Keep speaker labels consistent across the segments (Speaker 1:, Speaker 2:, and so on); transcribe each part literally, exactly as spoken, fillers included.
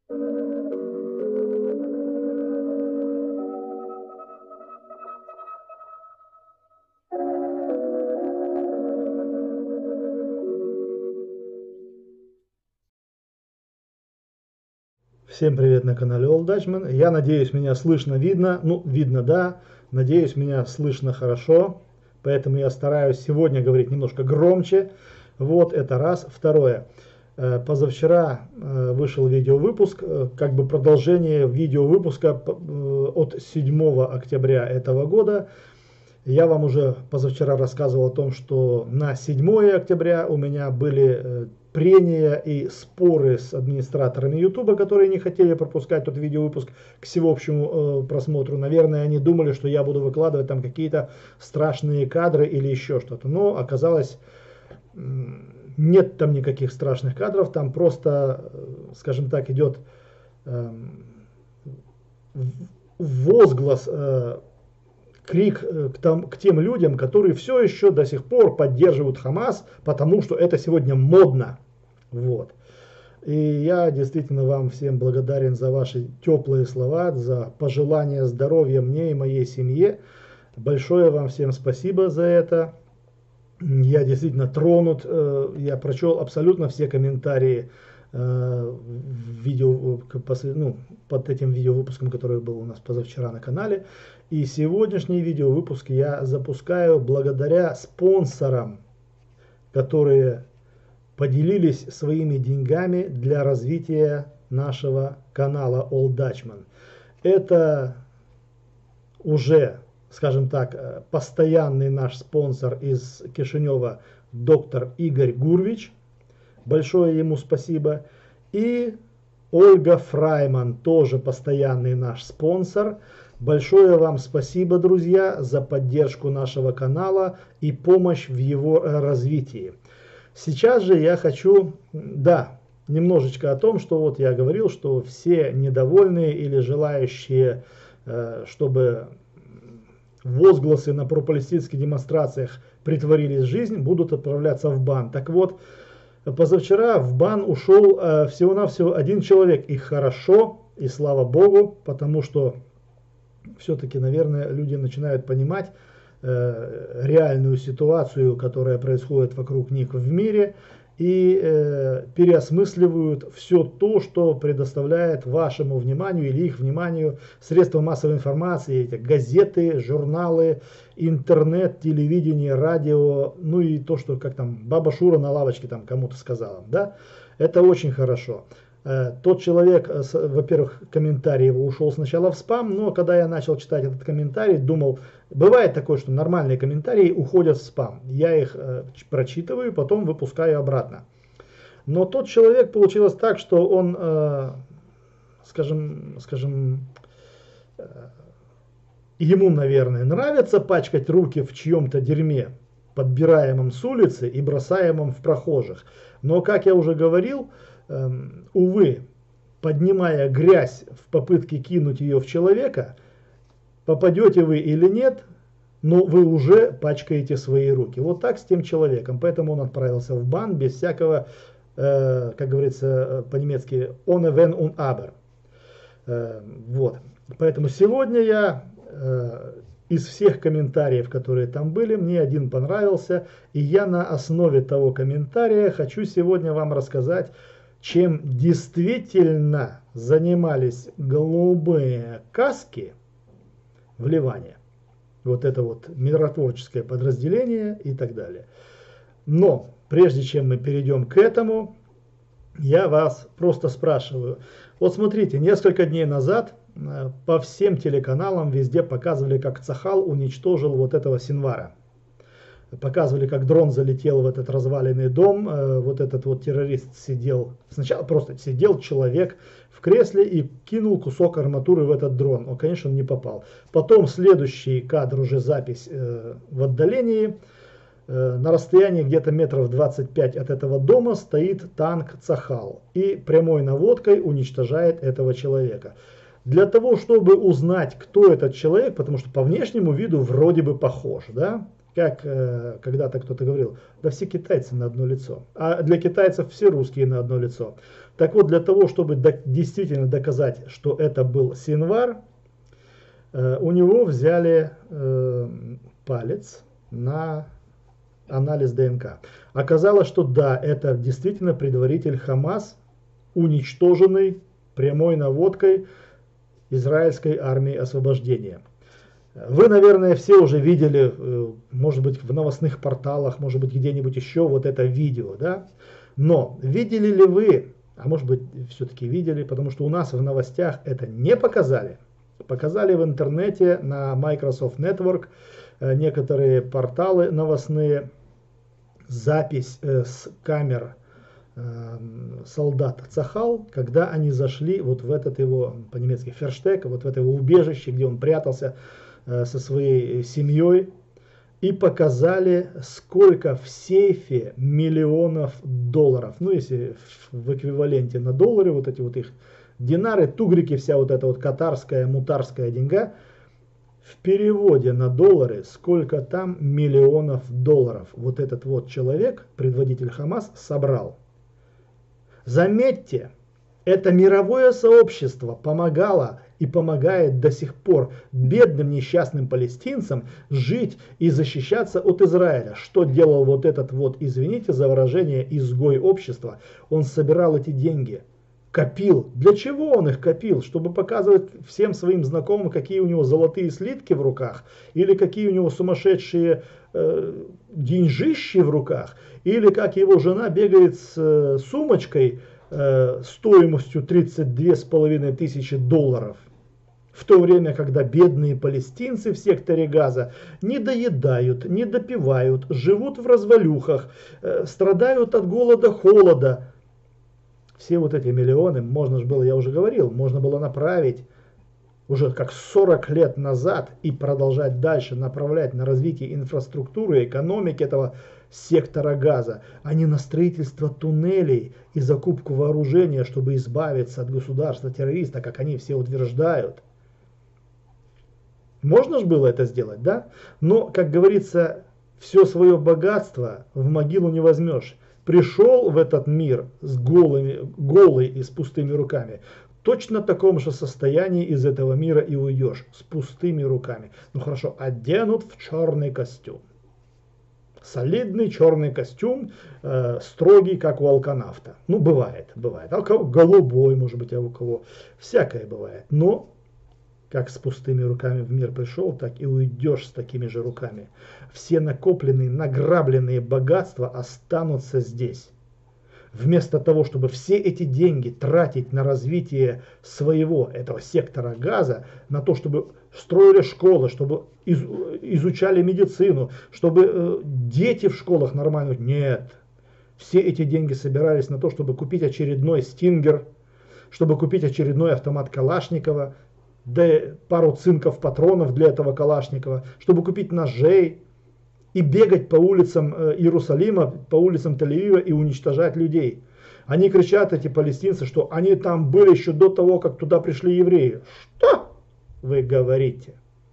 Speaker 1: Всем привет на канале Old Dutchman. Я надеюсь, меня слышно, видно. Ну, видно, да. Надеюсь, меня слышно хорошо. Поэтому я стараюсь сегодня говорить немножко громче. Вот это раз. Второе. Позавчера вышел видеовыпуск, как бы продолжение видеовыпуска от седьмого октября этого года. Я вам уже позавчера рассказывал о том, что на седьмое октября у меня были прения и споры с администраторами YouTube, которые не хотели пропускать тот видеовыпуск к всеобщему э, просмотру. Наверное, они думали, что я буду выкладывать там какие-то страшные кадры или еще что-то. Но оказалось, нет там никаких страшных кадров. Там просто, скажем так, идет э, возглас, э, крик к, там, к тем людям, которые все еще до сих пор поддерживают Хамас, потому что это сегодня модно. Вот. И я действительно вам всем благодарен за ваши теплые слова, за пожелания здоровья мне и моей семье. Большое вам всем спасибо за это. Я действительно тронут. Я прочел абсолютно все комментарии видео, ну, под этим видеовыпуском, который был у нас позавчера на канале. И сегодняшний видеовыпуск я запускаю благодаря спонсорам, которые поделились своими деньгами для развития нашего канала Old Dutchman. Это уже, скажем так, постоянный наш спонсор из Кишинева, доктор Игорь Гурвич. Большое ему спасибо. И Ольга Фрайман, тоже постоянный наш спонсор. Большое вам спасибо, друзья, за поддержку нашего канала и помощь в его развитии. Сейчас же я хочу, да, немножечко о том, что вот я говорил, что все недовольные или желающие, чтобы возгласы на пропалестинских демонстрациях притворились в жизнь, будут отправляться в бан. Так вот, позавчера в бан ушел всего-навсего один человек. И хорошо, и слава Богу, потому что все-таки, наверное, люди начинают понимать э, реальную ситуацию, которая происходит вокруг них в мире, и э, переосмысливают все то, что предоставляет вашему вниманию или их вниманию средства массовой информации, эти газеты, журналы, интернет, телевидение, радио, ну и то, что как там баба Шура на лавочке там кому-то сказала, да, это очень хорошо. Тот человек, во-первых, комментарий его ушел сначала в спам, но когда я начал читать этот комментарий, думал, бывает такое, что нормальные комментарии уходят в спам. Я их э, прочитываю, потом выпускаю обратно. Но тот человек, получилось так, что он, э, скажем, скажем, э, ему, наверное, нравится пачкать руки в чьем-то дерьме, подбираемом с улицы и бросаемом в прохожих. Но, как я уже говорил, увы, поднимая грязь в попытке кинуть ее в человека, попадете вы или нет, но вы уже пачкаете свои руки. Вот так с тем человеком. Поэтому он отправился в бан без всякого, э, как говорится по-немецки, ohne wenn und aber. Э, вот. Поэтому сегодня я э, из всех комментариев, которые там были, мне один понравился. И я на основе того комментария хочу сегодня вам рассказать, чем действительно занимались голубые каски в Ливане. Вот это вот миротворческое подразделение и так далее. Но прежде чем мы перейдем к этому, я вас просто спрашиваю. Вот смотрите, несколько дней назад по всем телеканалам везде показывали, как Цахал уничтожил вот этого Синвара. Показывали, как дрон залетел в этот разваленный дом, вот этот вот террорист сидел, сначала просто сидел человек в кресле и кинул кусок арматуры в этот дрон, но, конечно, он не попал. Потом следующий кадр, уже запись в отдалении, на расстоянии где-то метров двадцать пять от этого дома стоит танк Цахал и прямой наводкой уничтожает этого человека. Для того, чтобы узнать, кто этот человек, потому что по внешнему виду вроде бы похож, да? Как э, когда-то кто-то говорил, да все китайцы на одно лицо, а для китайцев все русские на одно лицо. Так вот, для того, чтобы до, действительно доказать, что это был Синвар, э, у него взяли э, палец на анализ ДНК. Оказалось, что да, это действительно предводитель Хамас, уничтоженный прямой наводкой израильской армии освобождения. Вы, наверное, все уже видели, может быть, в новостных порталах, может быть, где-нибудь еще вот это видео, да? Но видели ли вы, а может быть, все-таки видели, потому что у нас в новостях это не показали. Показали в интернете на Microsoft Network некоторые порталы новостные, запись с камер солдат Цахал, когда они зашли вот в этот его, по-немецки, ферштег, вот в это его убежище, где он прятался э, со своей семьей, и показали, сколько в сейфе миллионов долларов. Ну, если в эквиваленте на доллары, вот эти вот их динары, тугрики, вся вот эта вот катарская, мутарская деньга, в переводе на доллары, сколько там миллионов долларов вот этот вот человек, предводитель Хамас, собрал. Заметьте, это мировое сообщество помогало и помогает до сих пор бедным несчастным палестинцам жить и защищаться от Израиля. Что делал вот этот вот, извините за выражение, изгой общества? Он собирал эти деньги, копил. Для чего он их копил? Чтобы показывать всем своим знакомым, какие у него золотые слитки в руках, или какие у него сумасшедшие э, деньжищи в руках, или как его жена бегает с э, сумочкой э, стоимостью тридцать две с половиной тысячи долларов. В то время, когда бедные палестинцы в секторе Газа не доедают, не допивают, живут в развалюхах, э, страдают от голода-холода. Все вот эти миллионы, можно же было, я уже говорил, можно было направить уже как сорок лет назад и продолжать дальше направлять на развитие инфраструктуры, экономики этого сектора Газа, а не на строительство туннелей и закупку вооружения, чтобы избавиться от государства-террориста, как они все утверждают. Можно же было это сделать, да? Но, как говорится, все свое богатство в могилу не возьмешь. Пришел в этот мир с голыми, голый и с пустыми руками. Точно в таком же состоянии из этого мира и уйдешь, с пустыми руками. Ну хорошо, оденут в черный костюм. Солидный черный костюм, э, строгий, как у алканавта. Ну, бывает, бывает. А у кого голубой, может быть, а у кого всякое бывает. Но, как с пустыми руками в мир пришел, так и уйдешь с такими же руками. Все накопленные, награбленные богатства останутся здесь. Вместо того, чтобы все эти деньги тратить на развитие своего, этого сектора Газа, на то, чтобы строили школы, чтобы из, изучали медицину, чтобы э, дети в школах нормально... Нет. Все эти деньги собирались на то, чтобы купить очередной Стингер, чтобы купить очередной автомат Калашникова, да пару цинков патронов для этого Калашникова, чтобы купить ножей и бегать по улицам Иерусалима, по улицам Тель-Авива и уничтожать людей. Они кричат, эти палестинцы, что они там были еще до того, как туда пришли евреи. Что вы говорите?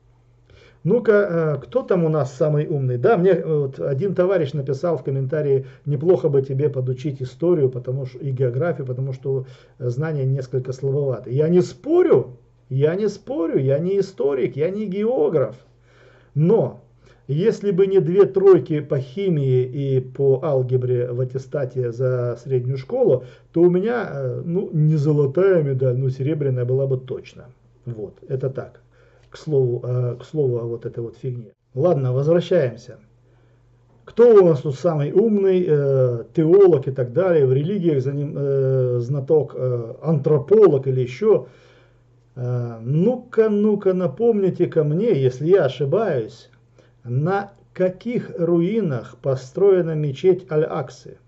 Speaker 1: Ну-ка, кто там у нас самый умный? Да, мне вот один товарищ написал в комментарии, неплохо бы тебе подучить историю потому что, и географию, потому что знания несколько слабоваты. Я не спорю, я не спорю, я не историк, я не географ. Но если бы не две тройки по химии и по алгебре в аттестате за среднюю школу, то у меня, ну, не золотая медаль, но серебряная была бы точно. Вот, это так, к слову, к слову о вот этой вот фигне. Ладно, возвращаемся. Кто у нас тут самый умный, э, теолог и так далее, в религиях за ним, э, знаток, э, антрополог или еще? Э, ну-ка, ну-ка, напомните-ка мне, если я ошибаюсь, на каких руинах построена мечеть Аль-Аксы?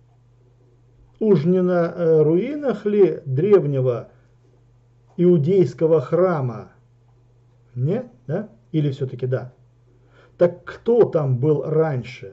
Speaker 1: Уж не на э, руинах ли древнего иудейского храма? Нет, да? Или все-таки да? Так кто там был раньше?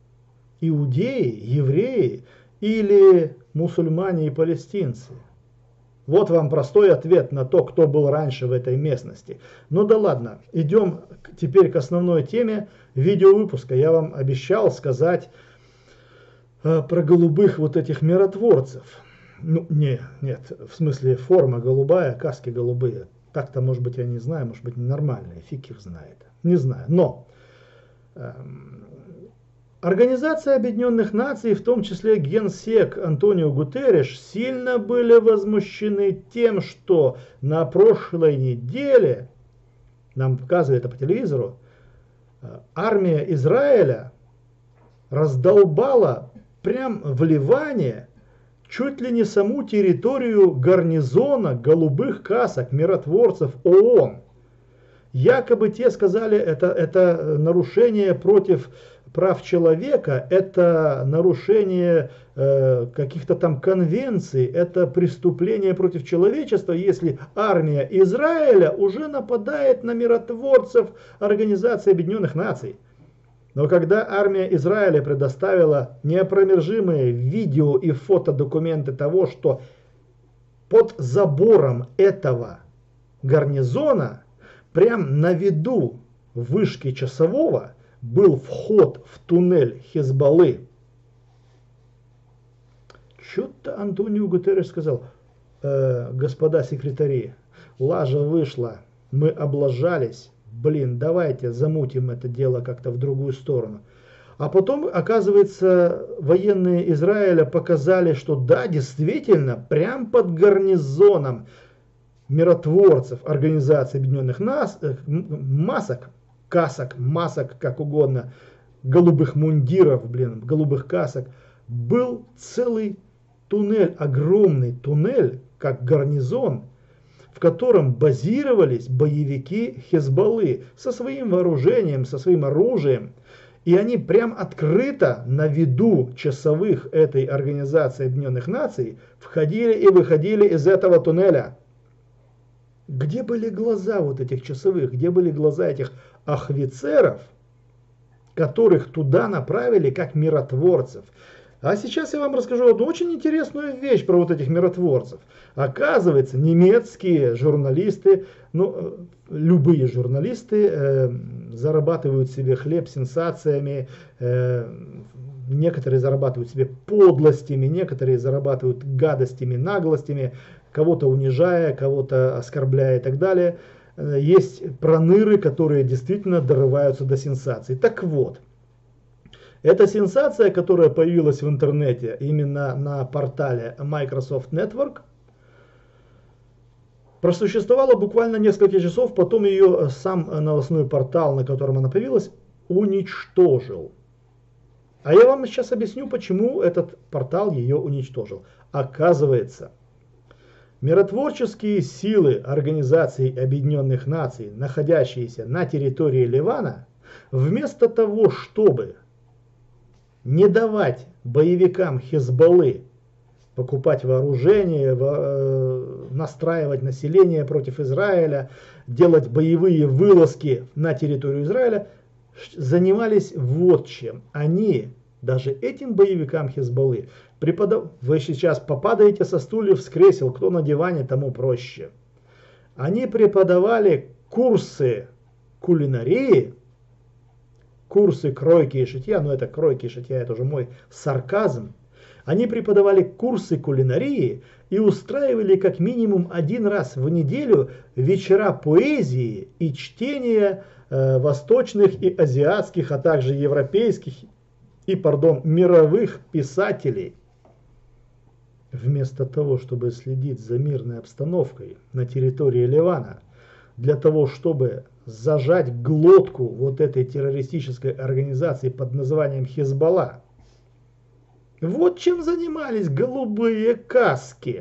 Speaker 1: Иудеи, евреи или мусульмане и палестинцы? Вот вам простой ответ на то, кто был раньше в этой местности. Ну да ладно, идем теперь к основной теме видеовыпуска. Я вам обещал сказать э, про голубых вот этих миротворцев. Ну, не, нет, в смысле форма голубая, каски голубые. Так-то, может быть, я не знаю, может быть, ненормальные, фиг их знает. Не знаю, но эм, Организация Объединенных Наций, в том числе генсек Антонио Гутерриш, сильно были возмущены тем, что на прошлой неделе, нам показывали это по телевизору, армия Израиля раздолбала прям в Ливане чуть ли не саму территорию гарнизона голубых касок, миротворцев ООН. Якобы те сказали, это, это нарушение против прав человека, это нарушение э, каких-то там конвенций, это преступление против человечества, если армия Израиля уже нападает на миротворцев Организации Объединенных Наций. Но когда армия Израиля предоставила неопровержимые видео и фотодокументы того, что под забором этого гарнизона, прям на виду вышки часового, был вход в туннель Хизбаллы. Что-то Антонио Гутерриш сказал: э, господа секретари, лажа вышла, мы облажались, блин, давайте замутим это дело как-то в другую сторону. А потом, оказывается, военные Израиля показали, что да, действительно, прям под гарнизоном миротворцев Организации Объединенных Наций, масок, касок, масок, как угодно, голубых мундиров, блин, голубых касок, был целый туннель, огромный туннель, как гарнизон, в котором базировались боевики Хизбаллы со своим вооружением, со своим оружием. И они прям открыто на виду часовых этой Организации Объединенных Наций входили и выходили из этого туннеля. Где были глаза вот этих часовых, где были глаза этих ахвицеров, которых туда направили как миротворцев? А сейчас я вам расскажу одну очень интересную вещь про вот этих миротворцев. Оказывается, немецкие журналисты, ну, любые журналисты э, зарабатывают себе хлеб сенсациями, э, некоторые зарабатывают себе подлостями, некоторые зарабатывают гадостями, наглостями, кого-то унижая, кого-то оскорбляя и так далее. Есть проныры, которые действительно дорываются до сенсаций. Так вот, эта сенсация, которая появилась в интернете именно на портале Microsoft Network, просуществовала буквально несколько часов, потом ее сам новостной портал, на котором она появилась, уничтожил. А я вам сейчас объясню, почему этот портал ее уничтожил. Оказывается, миротворческие силы Организации Объединенных Наций, находящиеся на территории Ливана, вместо того, чтобы не давать боевикам Хизбаллы покупать вооружение, настраивать население против Израиля, делать боевые вылазки на территорию Израиля, занимались вот чем. Они, даже этим боевикам Хизбаллы, преподав... Вы сейчас попадаете со стульев, с кресел, кто на диване, тому проще. Они преподавали курсы кулинарии, курсы кройки и шитья, но это кройки и шитья, это уже мой сарказм. Они преподавали курсы кулинарии и устраивали как минимум один раз в неделю вечера поэзии и чтения э, восточных и азиатских, а также европейских и, пардон, мировых писателей. Вместо того, чтобы следить за мирной обстановкой на территории Ливана, для того, чтобы зажать глотку вот этой террористической организации под названием Хизбалла. Вот чем занимались голубые каски.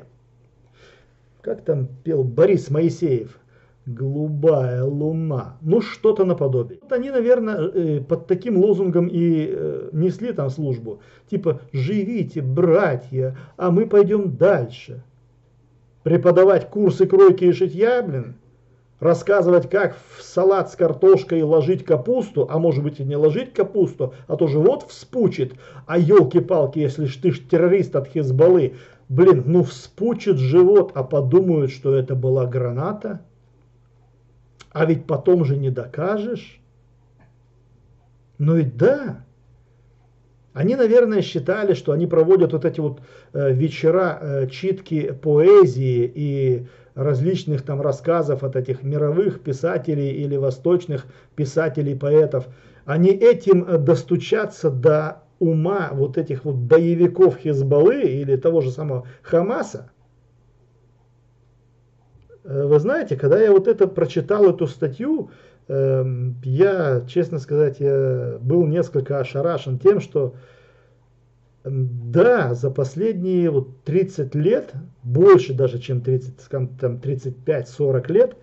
Speaker 1: Как там пел Борис Моисеев? Голубая луна. Ну, что-то наподобие. Вот они, наверное, под таким лозунгом и несли там службу. Типа, живите, братья, а мы пойдем дальше. Преподавать курсы кройки и шитья, блин. Рассказывать, как в салат с картошкой ложить капусту, а может быть и не ложить капусту, а то живот вспучит. А елки-палки, если ж ты ж террорист от Хизбаллы, блин, ну вспучит живот, а подумают, что это была граната. А ведь потом же не докажешь. Ну и да, Они, наверное, считали, что они проводят вот эти вот э, вечера э, читки поэзии и различных там рассказов от этих мировых писателей или восточных писателей, поэтов. Они этим э, достучатся до ума вот этих вот боевиков Хизбаллы или того же самого Хамаса. Э, вы знаете, когда я вот это прочитал, эту статью, я, честно сказать, я был несколько ошарашен тем, что да, за последние вот тридцать лет, больше даже, чем тридцать, там, тридцать пять сорок лет,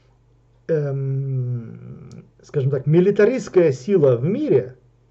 Speaker 1: эм, скажем так, милитаристская сила в мире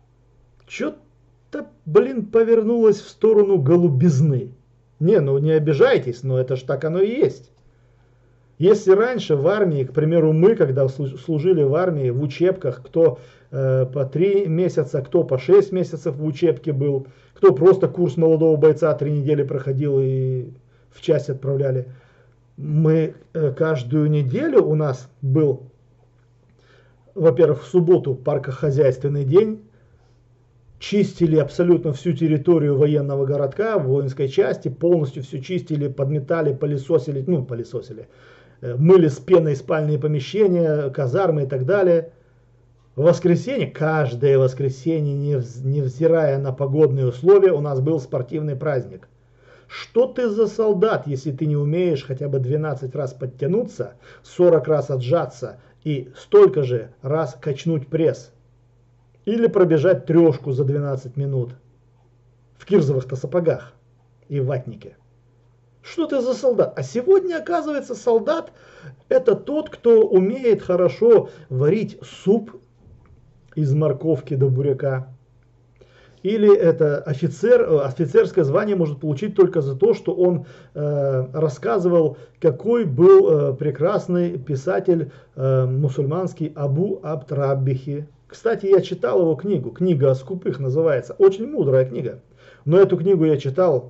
Speaker 1: что-то, блин, повернулась в сторону голубизны. Не, ну не обижайтесь, но это ж так оно и есть. Если раньше в армии, к примеру, мы, когда служили в армии, в учебках, кто э, по три месяца, кто по шесть месяцев в учебке был, кто просто курс молодого бойца три недели проходил и в часть отправляли. Мы э, каждую неделю у нас был, во-первых, в субботу паркохозяйственный день, чистили абсолютно всю территорию военного городка, воинской части, полностью все чистили, подметали, пылесосили, ну пылесосили, мыли с пеной спальные помещения, казармы и так далее. В воскресенье, каждое воскресенье, невзирая на погодные условия, у нас был спортивный праздник. Что ты за солдат, если ты не умеешь хотя бы двенадцать раз подтянуться, сорок раз отжаться и столько же раз качнуть пресс? Или пробежать трешку за двенадцать минут в кирзовых-то сапогах и ватнике? Что ты за солдат? А сегодня, оказывается, солдат это тот, кто умеет хорошо варить суп из морковки до буряка. Или это офицер, офицерское звание может получить только за то, что он э, рассказывал, какой был э, прекрасный писатель э, мусульманский Абу Абд-Раббихи. Кстати, я читал его книгу, книга о скупых называется, очень мудрая книга. Но эту книгу я читал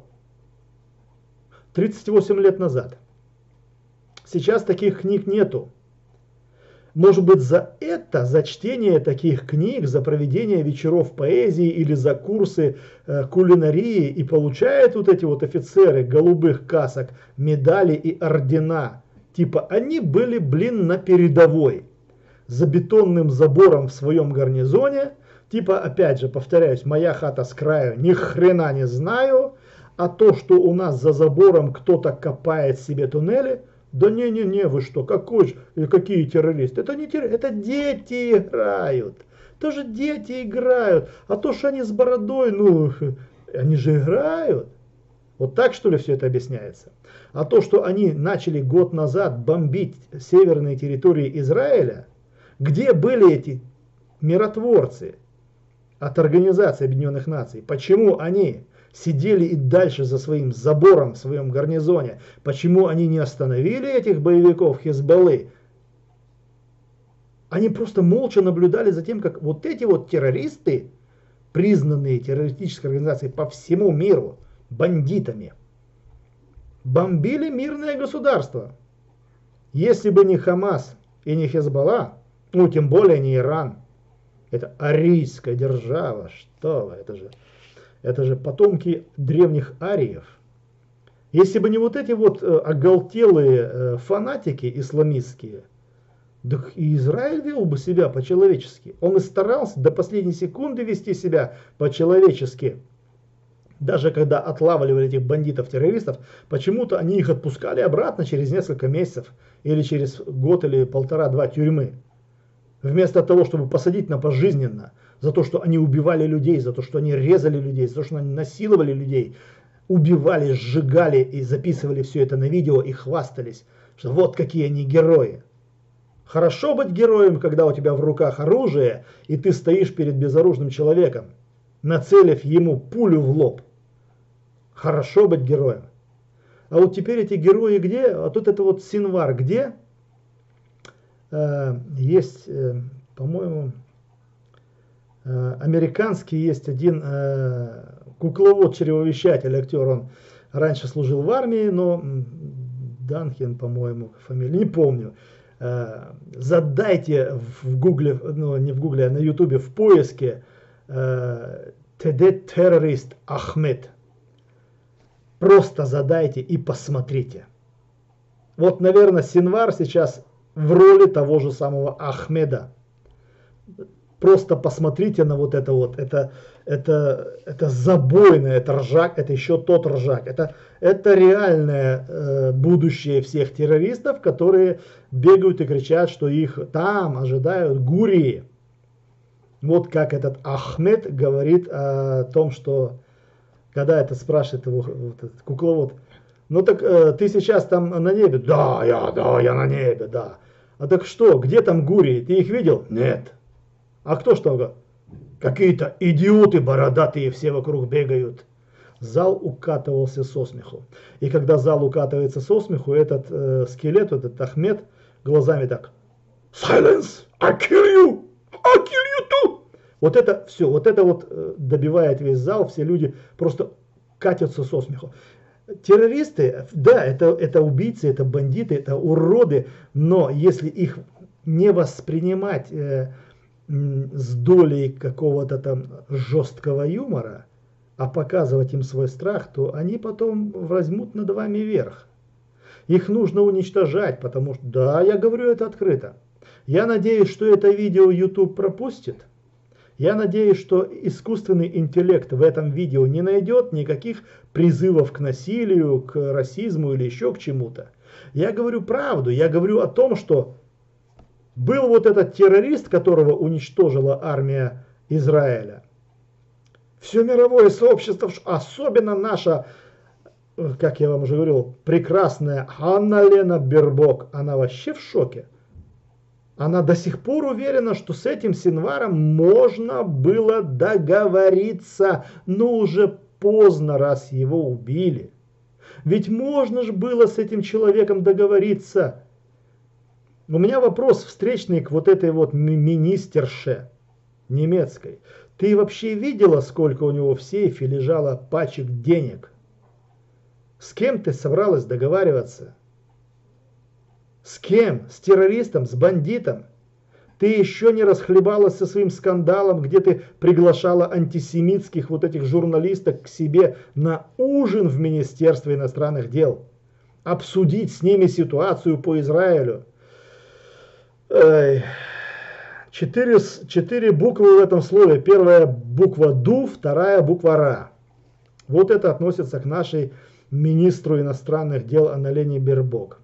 Speaker 1: тридцать восемь лет назад. Сейчас таких книг нету. Может быть, за это, за чтение таких книг, за проведение вечеров поэзии или за курсы э, кулинарии и получают вот эти вот офицеры голубых касок медали и ордена. Типа они были, блин, на передовой. За бетонным забором в своем гарнизоне. Типа, опять же, повторяюсь, моя хата с краю, ни хрена не знаю. А то, что у нас за забором кто-то копает себе туннели, да не-не-не, вы что, какой же, какие террористы? Это не террористы, это дети играют. Тоже дети играют. А то, что они с бородой, ну, они же играют. Вот так, что ли, все это объясняется? А то, что они начали год назад бомбить северные территории Израиля, где были эти миротворцы от Организации Объединенных Наций? Почему они сидели и дальше за своим забором в своем гарнизоне? Почему они не остановили этих боевиков Хизбаллы? Они просто молча наблюдали за тем, как вот эти вот террористы, признанные террористической организацией по всему миру, бандитами, бомбили мирное государство. Если бы не Хамас и не Хизбалла, ну тем более не Иран, это арийская держава, что вы, это же... Это же потомки древних ариев. Если бы не вот эти вот э, оголтелые э, фанатики исламистские, так и Израиль вел бы себя по-человечески. Он и старался до последней секунды вести себя по-человечески. Даже когда отлавливали этих бандитов-террористов, почему-то они их отпускали обратно через несколько месяцев или через год или полтора-два тюрьмы. Вместо того, чтобы посадить на пожизненно. За то, что они убивали людей, за то, что они резали людей, за то, что они насиловали людей, убивали, сжигали и записывали все это на видео и хвастались, что вот какие они герои. Хорошо быть героем, когда у тебя в руках оружие, и ты стоишь перед безоружным человеком, нацелив ему пулю в лоб. Хорошо быть героем. А вот теперь эти герои где? А тут это вот Синвар где? Э, есть, э, по-моему... Американский есть один э, кукловод-чревовещатель, актер, он раньше служил в армии, но Данхен, по-моему, фамилия, не помню. Э, задайте в гугле, ну не в гугле, а на ютубе в поиске э, Today terrorist Ахмед. Просто задайте и посмотрите. Вот, наверное, Синвар сейчас в роли того же самого Ахмеда. Просто посмотрите на вот это вот. Это, это, это забойно, это ржак, это еще тот ржак. Это, это реальное э, будущее всех террористов, которые бегают и кричат, что их там ожидают гурии. Вот как этот Ахмед говорит о том, что когда это спрашивает его вот этот кукловод, ну так э, ты сейчас там на небе? Да, я, да, я на небе, да. А так что, где там гурии? Ты их видел? Нет. А кто что? Какие-то идиоты бородатые все вокруг бегают. Зал укатывался со смеху. И когда зал укатывается со смеху, этот э, скелет, этот Ахмед, глазами так: Silence! I kill you! I kill you too! Вот это все, вот это вот э, добивает весь зал, все люди просто катятся со смеху. Террористы, да, это, это убийцы, это бандиты, это уроды, но если их не воспринимать э, с долей какого-то там жесткого юмора, а показывать им свой страх, то они потом возьмут над вами верх. Их нужно уничтожать, потому что, да, я говорю это открыто. Я надеюсь, что это видео YouTube пропустит. Я надеюсь, что искусственный интеллект в этом видео не найдет никаких призывов к насилию, к расизму или еще к чему-то. Я говорю правду, я говорю о том, что был вот этот террорист, которого уничтожила армия Израиля. Все мировое сообщество, особенно наша, как я вам уже говорил, прекрасная Анна-Лена Бербок, она вообще в шоке. Она до сих пор уверена, что с этим Синваром можно было договориться, но уже поздно, раз его убили. Ведь можно же было с этим человеком договориться. У меня вопрос встречный к вот этой вот министерше немецкой. Ты вообще видела, сколько у него в сейфе лежало пачек денег? С кем ты собралась договариваться? С кем? С террористом? С бандитом? Ты еще не расхлебалась со своим скандалом, где ты приглашала антисемитских вот этих журналисток к себе на ужин в Министерство иностранных дел. Обсудить с ними ситуацию по Израилю. Эй. Четыре, четыре буквы в этом слове. Первая буква ду, вторая буква ра. Вот это относится к нашей министру иностранных дел Анна-Лене Бербок.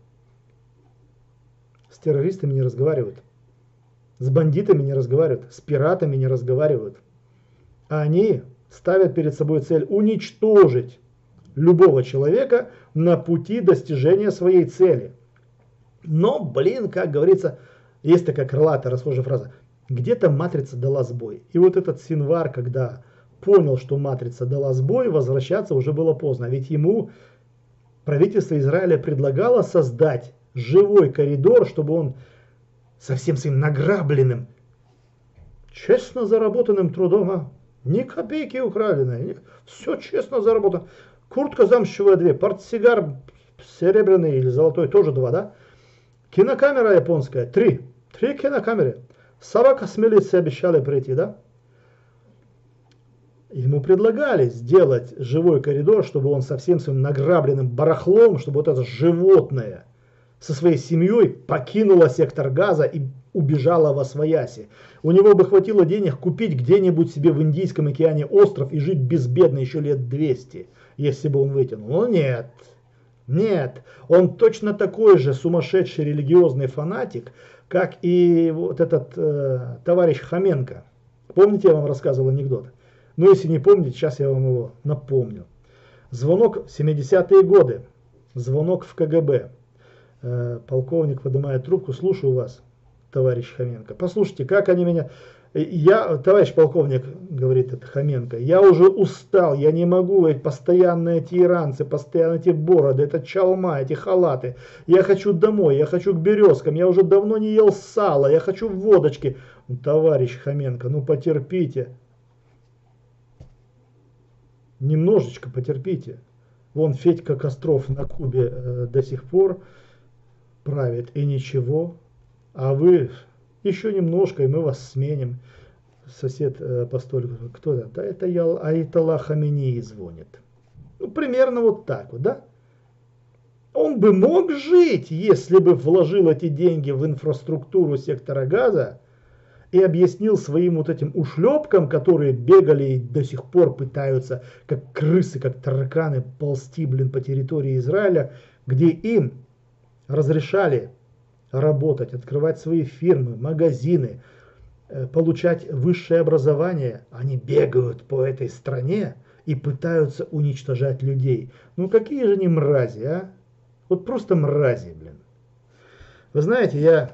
Speaker 1: С террористами не разговаривают, с бандитами не разговаривают, с пиратами не разговаривают. А они ставят перед собой цель уничтожить любого человека на пути достижения своей цели. Но, блин, как говорится, есть такая крылатая расхожая фраза: где-то матрица дала сбой. И вот этот Синвар, когда понял, что матрица дала сбой, возвращаться уже было поздно. Ведь ему правительство Израиля предлагало создать живой коридор, чтобы он со всем своим награбленным, честно заработанным трудом, а? Ни копейки украденной, все честно заработано. Куртка замшевая две, портсигар серебряный или золотой тоже два, да? Кинокамера японская три, три кинокамеры. Собака с милицией обещали прийти, да? Ему предлагали сделать живой коридор, чтобы он со всем своим награбленным барахлом, чтобы вот это животное со своей семьей покинула сектор Газа и убежала во свояси. У него бы хватило денег купить где-нибудь себе в Индийском океане остров и жить безбедно еще лет двести, если бы он вытянул. Но нет, нет, он точно такой же сумасшедший религиозный фанатик, как и вот этот э, товарищ Хоменко. Помните, я вам рассказывал анекдот? Ну, если не помните, сейчас я вам его напомню. Звонок в семидесятые годы, звонок в ка гэ бэ. Полковник поднимает трубку: слушаю вас, товарищ Хоменко. Послушайте, как они меня... Я, товарищ полковник, говорит это Хоменко, я уже устал, я не могу, ведь постоянно эти иранцы, постоянно эти бороды, это чалма, эти халаты. Я хочу домой, я хочу к березкам, я уже давно не ел сала, я хочу водочки. Ну, товарищ Хоменко, ну потерпите. Немножечко потерпите. Вон Федька Костров на Кубе э, до сих пор правит, и ничего. А вы еще немножко, и мы вас сменим. сосед э, постольку, кто это? Да это я, Аятолла Хаменеи звонит. Ну, примерно вот так вот, да? Он бы мог жить, если бы вложил эти деньги в инфраструктуру сектора Газа и объяснил своим вот этим ушлепкам, которые бегали и до сих пор пытаются, как крысы, как тараканы, ползти, блин, по территории Израиля, где им разрешали работать, открывать свои фирмы, магазины, получать высшее образование. Они бегают по этой стране и пытаются уничтожать людей. Ну какие же они мрази, а? Вот просто мрази, блин. Вы знаете, я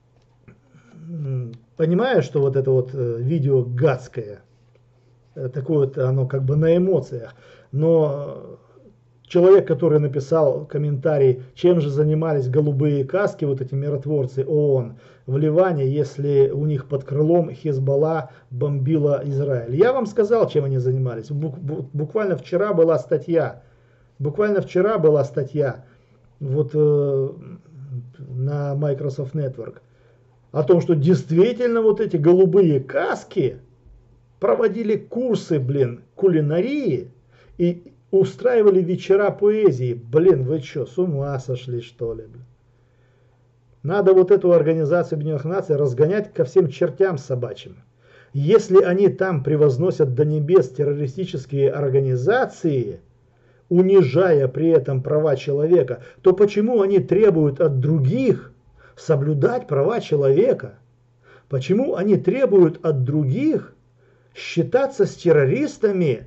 Speaker 1: понимаю, что вот это вот видео гадское, такое вот оно как бы на эмоциях, но человек, который написал комментарий, чем же занимались голубые каски, вот эти миротворцы ООН в Ливане, если у них под крылом Хезболла бомбила Израиль. Я вам сказал, чем они занимались. Буквально вчера была статья, буквально вчера была статья вот э, на Microsoft Network о том, что действительно вот эти голубые каски проводили курсы, блин, кулинарии и устраивали вечера поэзии. Блин, вы что, с ума сошли, что ли? Надо вот эту организацию Объединенных Наций разгонять ко всем чертям собачьим. Если они там превозносят до небес террористические организации, унижая при этом права человека, то почему они требуют от других соблюдать права человека? Почему они требуют от других считаться с террористами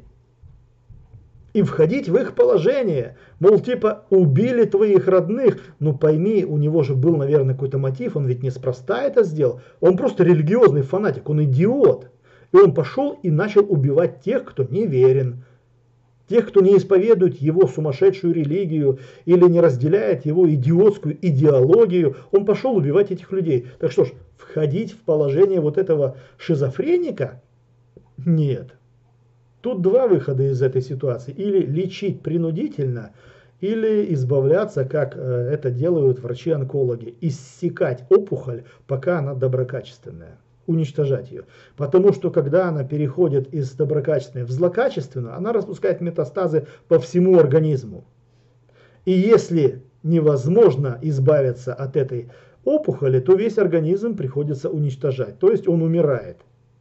Speaker 1: и входить в их положение? Мол, типа, убили твоих родных. Ну пойми, у него же был, наверное, какой-то мотив, он ведь неспроста это сделал. Он просто религиозный фанатик, он идиот. И он пошел и начал убивать тех, кто не верен. Тех, кто не исповедует его сумасшедшую религию или не разделяет его идиотскую идеологию, он пошел убивать этих людей. Так что ж, входить в положение вот этого шизофреника? Нет. Тут два выхода из этой ситуации. Или лечить принудительно, или избавляться, как это делают врачи-онкологи. Иссекать опухоль, пока она доброкачественная. Уничтожать ее. Потому что когда она переходит из доброкачественной в злокачественную, она распускает метастазы по всему организму. И если невозможно избавиться от этой опухоли, то весь организм приходится уничтожать. То есть он умирает.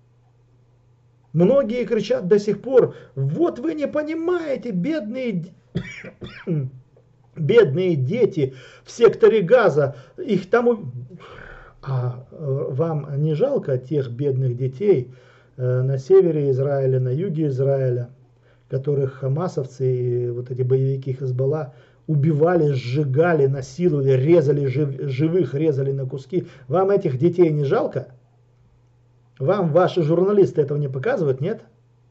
Speaker 1: Многие кричат до сих пор: вот вы не понимаете, бедные, бедные дети в секторе Газа, их там... А вам не жалко тех бедных детей э, на севере Израиля, на юге Израиля, которых хамасовцы и вот эти боевики Хезболла убивали, сжигали, насиловали, резали жив, живых, резали на куски? Вам этих детей не жалко? Вам ваши журналисты этого не показывают, нет?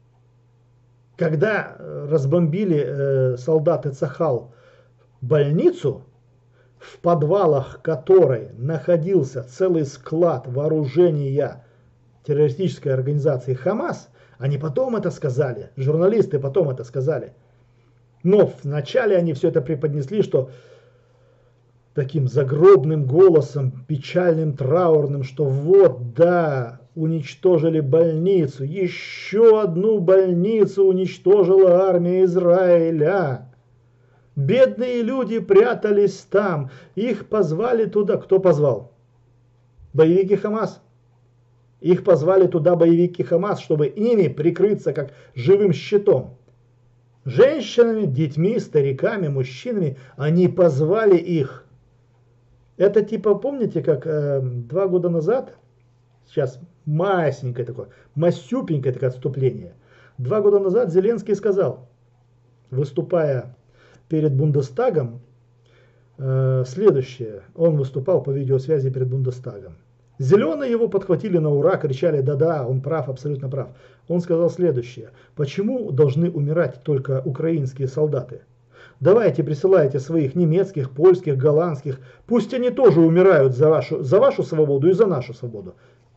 Speaker 1: Когда разбомбили э, солдаты Цахал больницу, в подвалах которой находился целый склад вооружения террористической организации Хамас, они потом это сказали, журналисты потом это сказали. Но вначале они все это преподнесли, что таким загробным голосом, печальным, траурным, что вот, да, уничтожили больницу, еще одну больницу уничтожила армия Израиля. Бедные люди прятались там, их позвали туда. Кто позвал? Боевики Хамас. Их позвали туда боевики Хамас, чтобы ими прикрыться как живым щитом. Женщинами, детьми, стариками, мужчинами они позвали их. Это типа, помните, как э, два года назад, сейчас масенькое такое, масюпенькое такое отступление. Два года назад Зеленский сказал, выступая перед Бундестагом, э, следующее. Он выступал по видеосвязи перед Бундестагом. Зеленые его подхватили на ура, кричали: да-да, он прав, абсолютно прав. Он сказал следующее: почему должны умирать только украинские солдаты? Давайте присылайте своих немецких, польских, голландских, пусть они тоже умирают за вашу, за вашу свободу и за нашу свободу.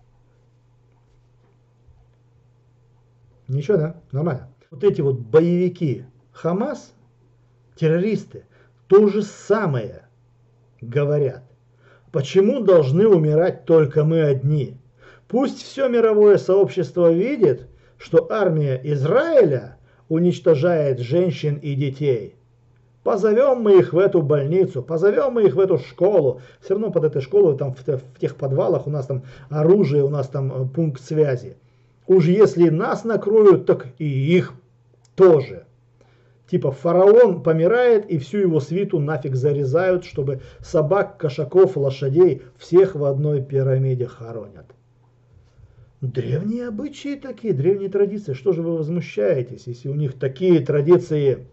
Speaker 1: Ничего, да? Нормально. Вот эти вот боевики Хамас, террористы, то же самое говорят. Почему должны умирать только мы одни? Пусть все мировое сообщество видит, что армия Израиля уничтожает женщин и детей. Позовем мы их в эту больницу, позовем мы их в эту школу. Все равно под этой школой, там, в, в тех подвалах у нас там оружие, у нас там пункт связи. Уж если нас накроют, так и их тоже. Типа фараон помирает и всю его свиту нафиг зарезают, чтобы собак, кошаков, лошадей всех в одной пирамиде хоронят. Древние обычаи такие, древние традиции. Что же вы возмущаетесь, если у них такие традиции?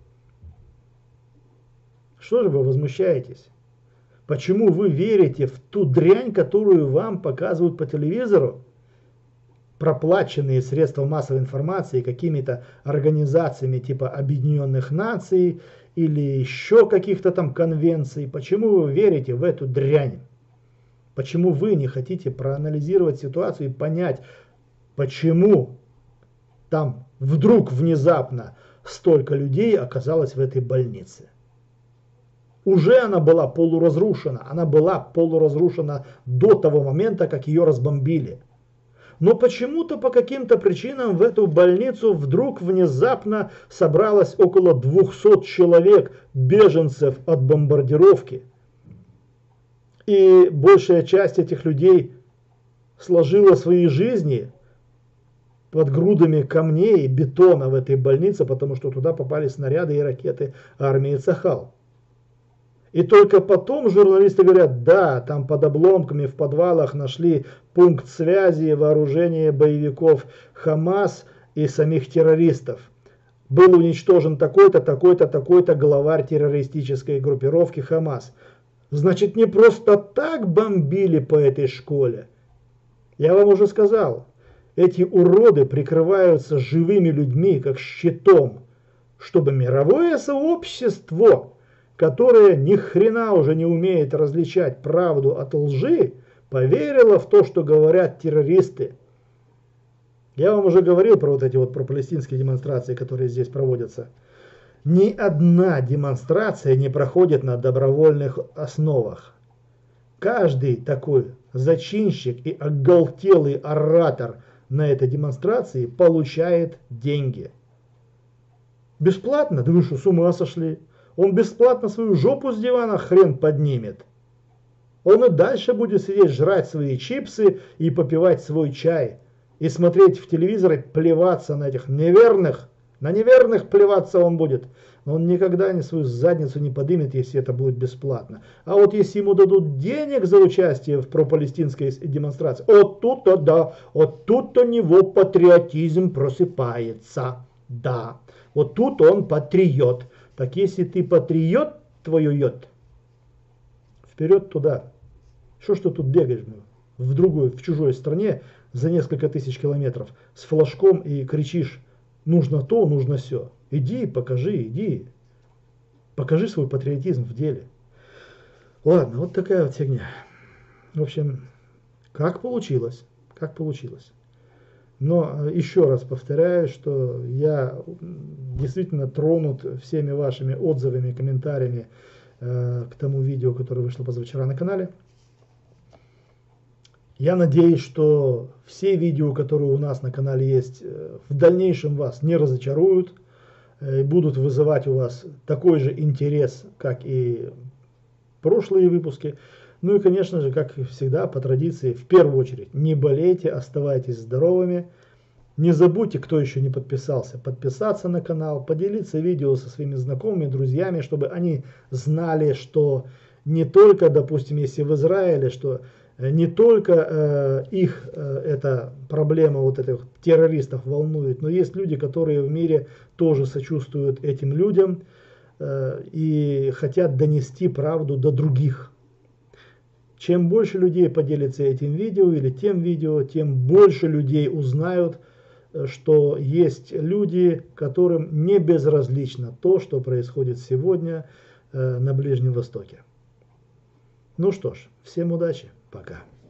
Speaker 1: Что же вы возмущаетесь? Почему вы верите в ту дрянь, которую вам показывают по телевизору? Проплаченные средства массовой информации какими-то организациями типа Объединенных Наций или еще каких-то там конвенций. Почему вы верите в эту дрянь? Почему вы не хотите проанализировать ситуацию и понять, почему там вдруг внезапно столько людей оказалось в этой больнице? Уже она была полуразрушена, она была полуразрушена до того момента, как ее разбомбили. Но почему-то по каким-то причинам в эту больницу вдруг внезапно собралось около двухсот человек, беженцев от бомбардировки. И большая часть этих людей сложила свои жизни под грудами камней и бетона в этой больнице, потому что туда попали снаряды и ракеты армии Цахал. И только потом журналисты говорят, да, там под обломками в подвалах нашли пункт связи, вооружение боевиков Хамас и самих террористов. Был уничтожен такой-то, такой-то, такой-то главарь террористической группировки Хамас. Значит, не просто так бомбили по этой школе. Я вам уже сказал, эти уроды прикрываются живыми людьми, как щитом, чтобы мировое сообщество, которая ни хрена уже не умеет различать правду от лжи, поверила в то, что говорят террористы. Я вам уже говорил про вот эти вот про палестинские демонстрации, которые здесь проводятся. Ни одна демонстрация не проходит на добровольных основах. Каждый такой зачинщик и оголтелый оратор на этой демонстрации получает деньги. Бесплатно? Да вы что, с ума сошли? Он бесплатно свою жопу с дивана хрен поднимет. Он и дальше будет сидеть, жрать свои чипсы и попивать свой чай. И смотреть в телевизор и плеваться на этих неверных. На неверных плеваться он будет. Он никогда не свою задницу не поднимет, если это будет бесплатно. А вот если ему дадут денег за участие в пропалестинской демонстрации, вот тут-то да, вот тут у него патриотизм просыпается. Да, вот тут он патриот. Так если ты патриот, твою йод, вперед туда. Что ж ты тут бегаешь в другой, в чужой стране за несколько тысяч километров с флажком и кричишь, нужно то, нужно все. Иди, покажи, иди. Покажи свой патриотизм в деле. Ладно, вот такая вот фигня. В общем, как получилось, как получилось. Но еще раз повторяю, что я действительно тронут всеми вашими отзывами, комментариями э, к тому видео, которое вышло позавчера на канале. Я надеюсь, что все видео, которые у нас на канале есть, в дальнейшем вас не разочаруют, э, будут вызывать у вас такой же интерес, как и прошлые выпуски. Ну и, конечно же, как всегда, по традиции, в первую очередь, не болейте, оставайтесь здоровыми. Не забудьте, кто еще не подписался, подписаться на канал, поделиться видео со своими знакомыми, друзьями, чтобы они знали, что не только, допустим, если в Израиле, что не только э, их э, эта проблема вот этих террористов волнует, но есть люди, которые в мире тоже сочувствуют этим людям э, и хотят донести правду до других. Чем больше людей поделится этим видео или тем видео, тем больше людей узнают, что есть люди, которым не безразлично то, что происходит сегодня на Ближнем Востоке. Ну что ж, всем удачи, пока.